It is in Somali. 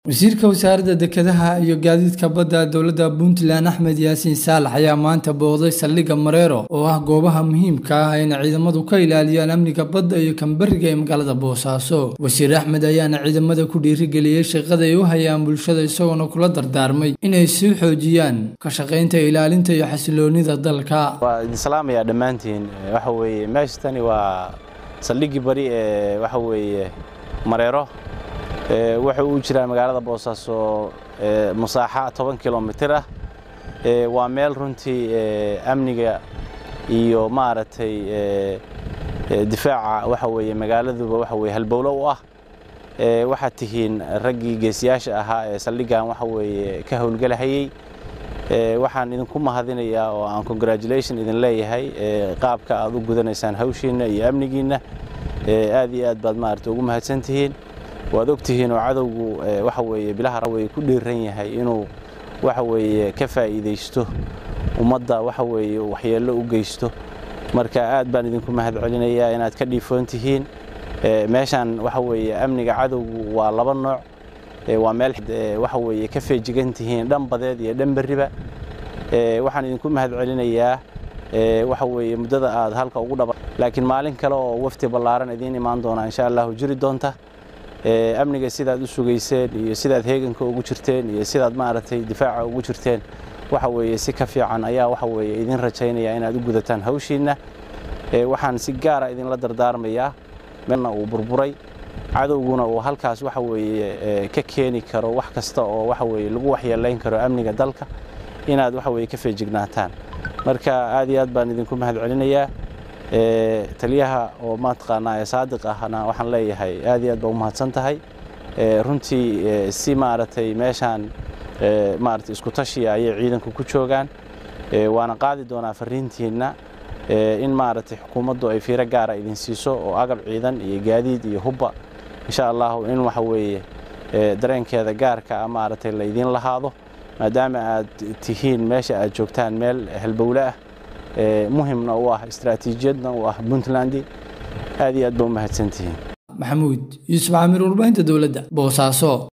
wasiirka wasaaradda dekedaha iyo gaadiidka badda dowladda Puntland Axmed Yaasiin Saalax ayaa maanta booqday saldhigga Mareero oo ah goobaha muhiimka ah ee ciidamadu ka ilaaliyaan amniga badda iyo kanbariga ee magaalada Boosaaso. Wasiir Axmed ayaana ciidamada ku dhiirigeliyay shaqada ay u hayaan bulshada isagoo kula dardaarmay inay sii xoojiyaan ka shaqeynta ilaalinta iyo xasiloonida dalka. Waa islaamaya dhamaantiin waxa weeye meeshtani waa saldhiggii bari ee waxa weeye Mareero waxa uu jiraa magaalada Boosaaso masaaxa 10 kilomitir ah waa meel runtii amniga iyo maaragtay difaaca waxa weeye magaaladuba waxa weeye halbowlo u ah waxa tihiin raggii geesiyaasha ahaa ee saldhigan waxa weeye ka howlgalahayay waxaan idinku mahadinayaa oo aan congratulation idin leeyahay qaabka aad u gudanaysaan hawshiina iyo amnigiina aad iyo aad baad maaragtay ugu mahadsantihiin waad ogtihiin oo cadawgu waxa weeye bilaha way ku dhiiran yahay inuu waxa weeye ka faa'iideysto ummadda waxa weeye waxyeello u geysto marka aad baan idinku mahad celinayaa inaad ka dhiifoontihiin meeshan waxa weeye amniga cadawgu waa laba nooc waa meel waxa weeye ka feejigantihiin dhanbadeed iyo dhanbariba waxaan idinku mahad celinayaa waxa weeye muddada aad halka ugu dhaba laakiin maalin kale oo wafti ballaaran idin imaan doona insha Allah jiri doonta amniga sidaad u sugayseen iyo sidaad heeganka ugu jirteen iyo sidaad maaragtay difaaca ugu jirteen waxa weeye si ka fiican ayaa waxa weeye idin rajaynaya inaad u gudataan hawshiina waxaan si gaar ah idin la dardaarmayaa meelna uu burburay cadawguna uu halkaas waxa weeye ka keeni karo wax kasta oo waxa weeye lagu waxyeelayn karo amniga dalka inaad waxa weeye ka feejignaataan marka aad iyo aad baan idinku mahad celinayaa taliyaha oo ma taqaanaa Saadiq ahna waxaan leeyahay aad iyo aad baa u mahadsan tahay runtii si maaragtay meeshan maaragtay isku tashiya ay ciidanku ku joogaan waana qaadi doonaa fariintiina in maaragtay xukuumaddu ay fiiro gaar ah idin siiso oo agab ciidan iyo gaadiid iyo hubba insha Allah in waxa weeye dareenkeeda gaarka ah maaragtay la idin lahaado maadaama aad tihiin meesha aad joogtaan meel halbowle ah muhiimna u ah istiraatiijiyadna u ah Puntland aad iyo aad baa u mahadsantihiin Maxamuud Yuusuf Aamir warbaahinta dowladda Boosaaso.